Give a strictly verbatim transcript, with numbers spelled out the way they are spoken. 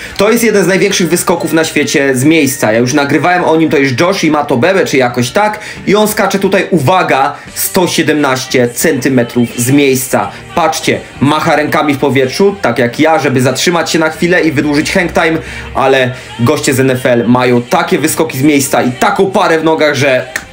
To jest jeden z największych wyskoków na świecie z miejsca. Ja już nagrywałem o nim, to jest Josh Imatobebe, czy jakoś tak. I on skacze tutaj, uwaga, sto siedemnaście centymetrów z miejsca. Patrzcie, macha rękami w powietrzu, tak jak ja, żeby zatrzymać się na chwilę i wydłużyć hang time, ale goście z N F L mają takie wyskoki z miejsca i taką parę w nogach, że